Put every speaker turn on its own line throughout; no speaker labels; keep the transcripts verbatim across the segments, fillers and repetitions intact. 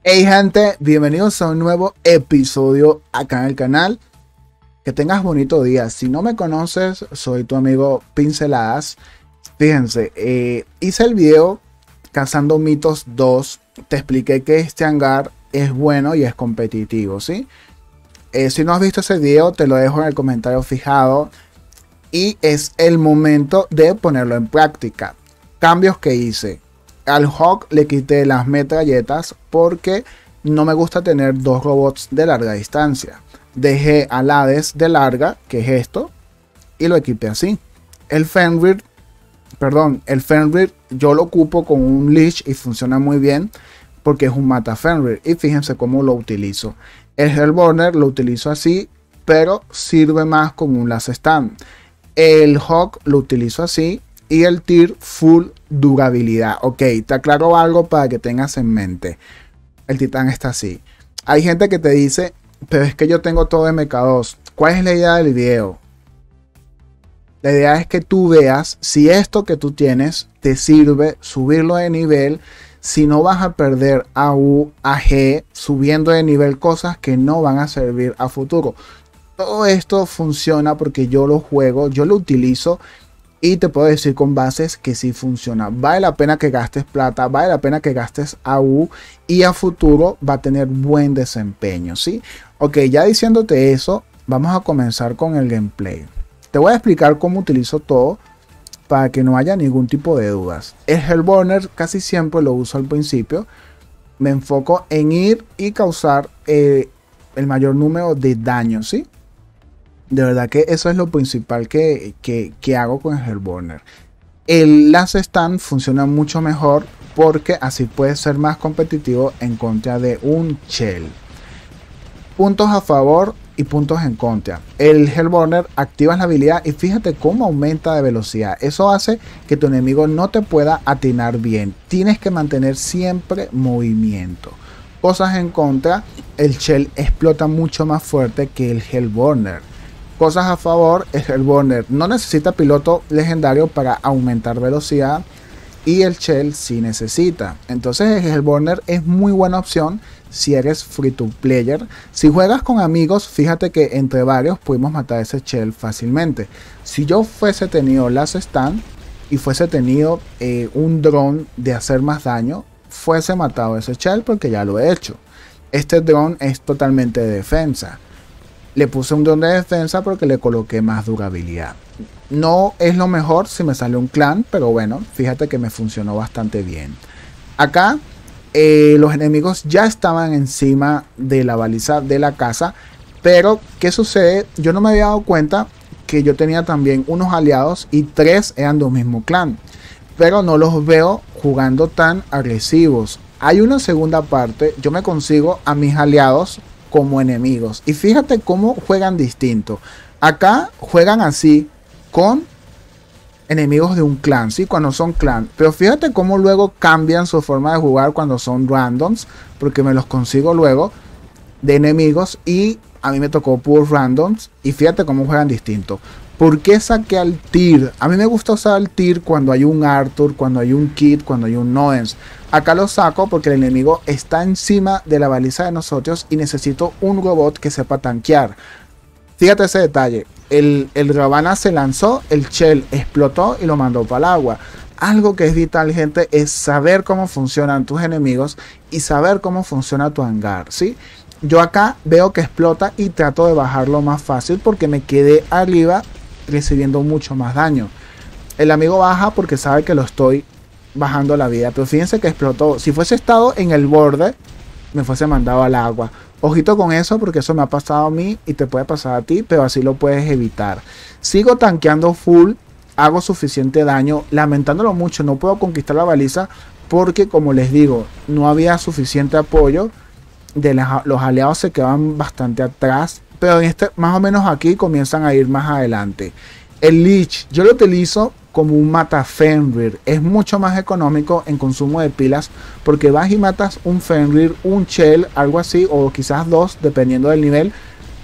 Hey gente, bienvenidos a un nuevo episodio acá en el canal. Que tengas bonito día. Si no me conoces, soy tu amigo Pinceladas. Fíjense, eh, hice el video Cazando Mitos dos. Te expliqué que este hangar es bueno y es competitivo, ¿sí? Eh, si no has visto ese video, te lo dejo en el comentario fijado. Y es el momento de ponerlo en práctica. Cambios que hice. Al Hawk le quité las metralletas porque no me gusta tener dos robots de larga distancia. Dejé al Hades de larga, que es esto, y lo equipé así. El Fenrir, perdón, el Fenrir yo lo ocupo con un Leech y funciona muy bien porque es un mata Fenrir. Y fíjense cómo lo utilizo. El Hellburner lo utilizo así, pero sirve más como un last stand. El Hawk lo utilizo así. Y el Tyr full durabilidad. Ok, te aclaro algo para que tengas en mente. El titán está así. Hay gente que te dice, pero es que yo tengo todo M K dos. ¿Cuál es la idea del video? La idea es que tú veas si esto que tú tienes te sirve, subirlo de nivel. Si no vas a perder A U, A G, subiendo de nivel cosas que no van a servir a futuro. Todo esto funciona porque yo lo juego, yo lo utilizo. Y te puedo decir con bases que sí funciona. Vale la pena que gastes plata, vale la pena que gastes A U y a futuro va a tener buen desempeño, ¿sí? Ok, ya diciéndote eso, vamos a comenzar con el gameplay. Te voy a explicar cómo utilizo todo para que no haya ningún tipo de dudas. El Hellburner casi siempre lo uso al principio. Me enfoco en ir y causar eh, el mayor número de daño, ¿sí? De verdad que eso es lo principal que, que, que hago con el Hellburner. El Last Stand funciona mucho mejor porque así puede ser más competitivo en contra de un Shell. Puntos a favor y puntos en contra. El Hellburner activa la habilidad y fíjate cómo aumenta de velocidad. Eso hace que tu enemigo no te pueda atinar bien. Tienes que mantener siempre movimiento. Cosas en contra, el Shell explota mucho más fuerte que el Hellburner. Cosas a favor, el Hellburner no necesita piloto legendario para aumentar velocidad y el Shell sí necesita. Entonces el Hellburner es muy buena opción si eres free to player. Si juegas con amigos, fíjate que entre varios pudimos matar ese Shell fácilmente. Si yo fuese tenido Last Stand y fuese tenido eh, un dron de hacer más daño, fuese matado ese Shell porque ya lo he hecho. Este dron es totalmente de defensa. Le puse un dron de defensa porque le coloqué más durabilidad. No es lo mejor si me sale un clan, pero bueno, fíjate que me funcionó bastante bien. Acá eh, los enemigos ya estaban encima de la baliza de la casa. Pero, ¿qué sucede? Yo no me había dado cuenta que yo tenía también unos aliados y tres eran de un mismo clan. Pero no los veo jugando tan agresivos. Hay una segunda parte, yo me consigo a mis aliados como enemigos y fíjate cómo juegan distinto. Acá juegan así con enemigos de un clan, ¿sí? Cuando son clan, pero fíjate cómo luego cambian su forma de jugar cuando son randoms, porque me los consigo luego de enemigos y a mí me tocó puros randoms y fíjate cómo juegan distinto. ¿Por qué saqué al Tyr? A mí me gusta usar al Tyr cuando hay un Arthur, cuando hay un Kit, cuando hay un Noens. Acá lo saco porque el enemigo está encima de la baliza de nosotros y necesito un robot que sepa tanquear. Fíjate ese detalle. El, el Ravana se lanzó, el Shell explotó y lo mandó para el agua. Algo que es vital, gente, es saber cómo funcionan tus enemigos y saber cómo funciona tu hangar, ¿sí? Yo acá veo que explota y trato de bajarlo más fácil porque me quedé arriba recibiendo mucho más daño. El amigo baja porque sabe que lo estoy bajando la vida, pero fíjense que explotó. Si fuese estado en el borde, me fuese mandado al agua. Ojito con eso porque eso me ha pasado a mí y te puede pasar a ti, pero así lo puedes evitar. Sigo tanqueando full, hago suficiente daño, lamentándolo mucho, no puedo conquistar la baliza porque, como les digo, no había suficiente apoyo. De la, los aliados se quedan bastante atrás, pero en este, más o menos aquí comienzan a ir más adelante. El Leech yo lo utilizo como un mata Fenrir, es mucho más económico en consumo de pilas porque vas y matas un Fenrir, un Shell, algo así, o quizás dos dependiendo del nivel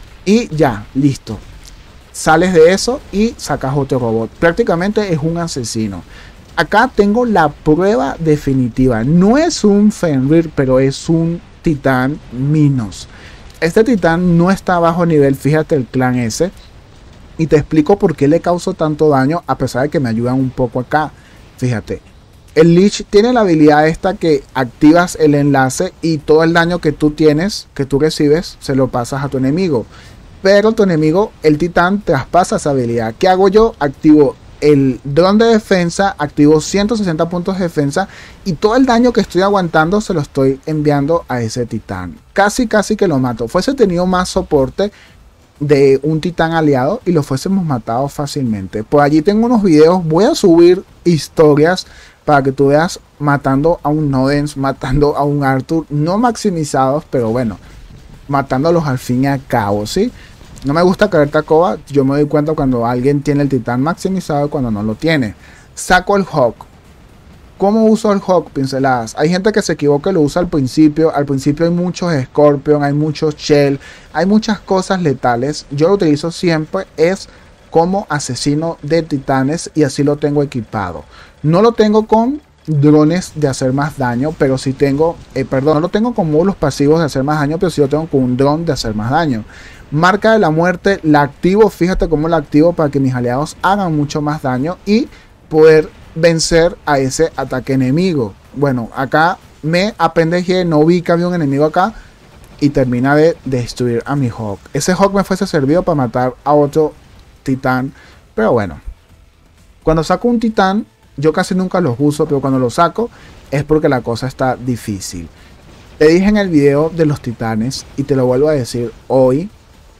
y ya, listo. Sales de eso y sacas otro robot. Prácticamente es un asesino. Acá tengo la prueba definitiva. No es un Fenrir, pero es un titán Minos. Este titán no está bajo nivel, fíjate el clan ese. Y te explico por qué le causó tanto daño, a pesar de que me ayudan un poco acá. Fíjate, el Lich tiene la habilidad esta que activas el enlace y todo el daño que tú tienes, que tú recibes, se lo pasas a tu enemigo. Pero tu enemigo, el titán, traspasa esa habilidad. ¿Qué hago yo? Activo el dron de defensa, activo ciento sesenta puntos de defensa y todo el daño que estoy aguantando se lo estoy enviando a ese titán. Casi, casi que lo mato. Fuese tenido más soporte de un titán aliado y lo fuésemos matado fácilmente. Por allí tengo unos videos, voy a subir historias para que tú veas matando a un Nodens, matando a un Arthur, no maximizados, pero bueno, matándolos al fin y al cabo, ¿sí? No me gusta caer tacoba, yo me doy cuenta cuando alguien tiene el titán maximizado y cuando no lo tiene. Saco el Hawk. ¿Cómo uso el Hawk? Pinceladas. Hay gente que se equivoca y lo usa al principio. Al principio hay muchos Scorpion, hay muchos Shell, hay muchas cosas letales. Yo lo utilizo siempre es como asesino de titanes y así lo tengo equipado. No lo tengo con drones de hacer más daño, pero sí tengo, eh, perdón, no lo tengo con módulos pasivos de hacer más daño, pero sí lo tengo con un dron de hacer más daño. Marca de la muerte, la activo, fíjate cómo la activo para que mis aliados hagan mucho más daño y poder vencer a ese ataque enemigo. Bueno, acá me apendejé, no vi que había un enemigo acá y termina de destruir a mi Hawk. Ese Hawk me fuese servido para matar a otro titán, pero bueno, cuando saco un titán yo casi nunca los uso, pero cuando los saco es porque la cosa está difícil. Te dije en el video de los titanes y te lo vuelvo a decir hoy.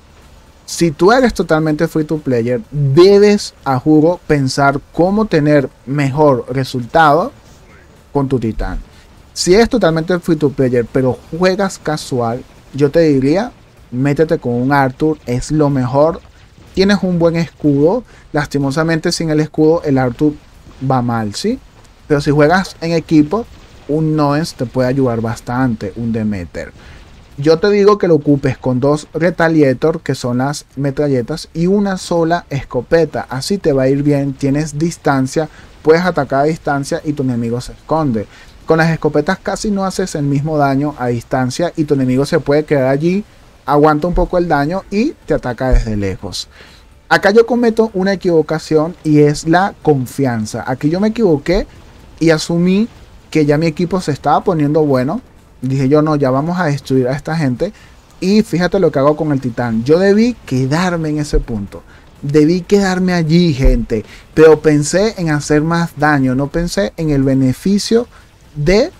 Si tú eres totalmente free to player, debes, a juro, pensar cómo tener mejor resultado con tu titán. Si eres totalmente free to player, pero juegas casual, yo te diría, métete con un Arthur, es lo mejor. Tienes un buen escudo, lastimosamente sin el escudo el Arthur va mal, ¿sí? Pero si juegas en equipo, un Nodens te puede ayudar bastante, un Demeter. Yo te digo que lo ocupes con dos Retaliator, que son las metralletas, y una sola escopeta. Así te va a ir bien, tienes distancia, puedes atacar a distancia y tu enemigo se esconde. Con las escopetas casi no haces el mismo daño a distancia y tu enemigo se puede quedar allí, aguanta un poco el daño y te ataca desde lejos. Acá yo cometo una equivocación y es la confianza. Aquí yo me equivoqué y asumí que ya mi equipo se estaba poniendo bueno. Dije yo, no, ya vamos a destruir a esta gente. Y fíjate lo que hago con el titán. Yo debí quedarme en ese punto. Debí quedarme allí, gente. Pero pensé en hacer más daño. No pensé en el beneficio de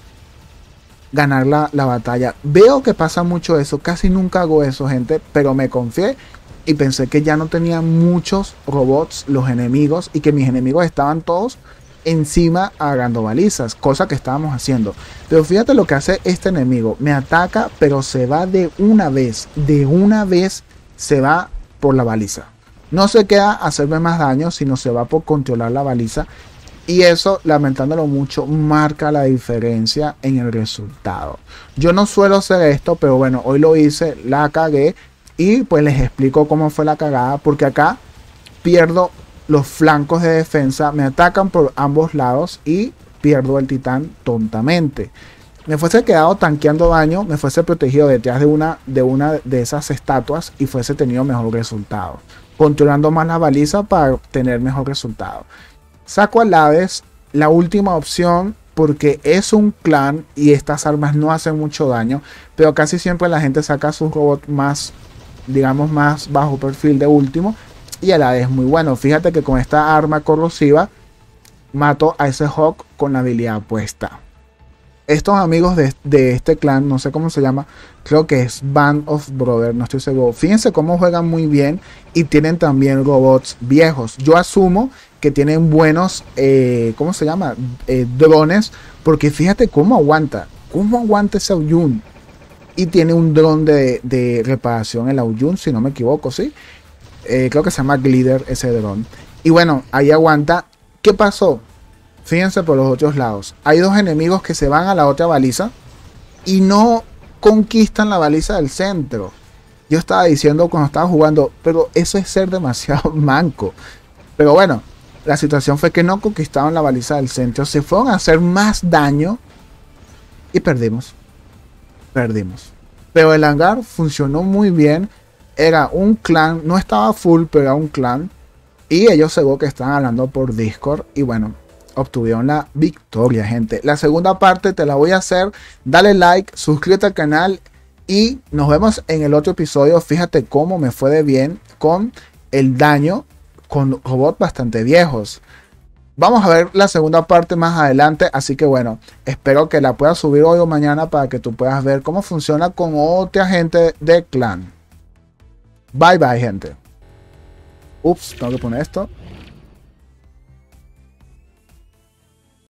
ganar la, la batalla. Veo que pasa mucho eso. Casi nunca hago eso, gente. Pero me confié. Y pensé que ya no tenía muchos robots los enemigos. Y que mis enemigos estaban todos encima agarrando balizas, cosa que estábamos haciendo. Pero fíjate lo que hace este enemigo, me ataca pero se va de una vez, de una vez se va por la baliza, no se queda a hacerme más daño, sino se va por controlar la baliza, y eso, lamentándolo mucho, marca la diferencia en el resultado. Yo no suelo hacer esto, pero bueno, hoy lo hice, la cagué, y pues les explico cómo fue la cagada, porque acá pierdo los flancos de defensa, me atacan por ambos lados y pierdo el titán tontamente. Me fuese quedado tanqueando daño, me fuese protegido detrás de una de, una de esas estatuas y fuese tenido mejor resultado. Controlando más la baliza para tener mejor resultado. Saco al Hades, la última opción, porque es un clan y estas armas no hacen mucho daño, pero casi siempre la gente saca sus robots más, digamos, más bajo perfil de último. Y el Hades es muy bueno. Fíjate que con esta arma corrosiva mato a ese Hawk con la habilidad puesta. Estos amigos de, de este clan, no sé cómo se llama, creo que es Band of Brothers, no estoy seguro. Fíjense cómo juegan muy bien y tienen también robots viejos. Yo asumo que tienen buenos, eh, ¿cómo se llama? Eh, drones, porque fíjate cómo aguanta, cómo aguanta ese Aoyun. Y tiene un dron de, de reparación el Aoyun, si no me equivoco, ¿sí? Eh, creo que se llama Glider ese dron. Y bueno, ahí aguanta. ¿Qué pasó? Fíjense por los otros lados. Hay dos enemigos que se van a la otra baliza y no conquistan la baliza del centro. Yo estaba diciendo cuando estaba jugando, pero eso es ser demasiado manco. Pero bueno, la situación fue que no conquistaron la baliza del centro. Se fueron a hacer más daño y perdimos. perdimos. Pero el hangar funcionó muy bien. Era un clan, no estaba full, pero era un clan. Y ellos seguro que están hablando por Discord. Y bueno, obtuvieron la victoria, gente. La segunda parte te la voy a hacer. Dale like, suscríbete al canal. Y nos vemos en el otro episodio. Fíjate cómo me fue de bien con el daño con robots bastante viejos. Vamos a ver la segunda parte más adelante, así que bueno, espero que la puedas subir hoy o mañana para que tú puedas ver cómo funciona con otra gente de clan. Bye bye, gente. Ups, tengo que poner esto.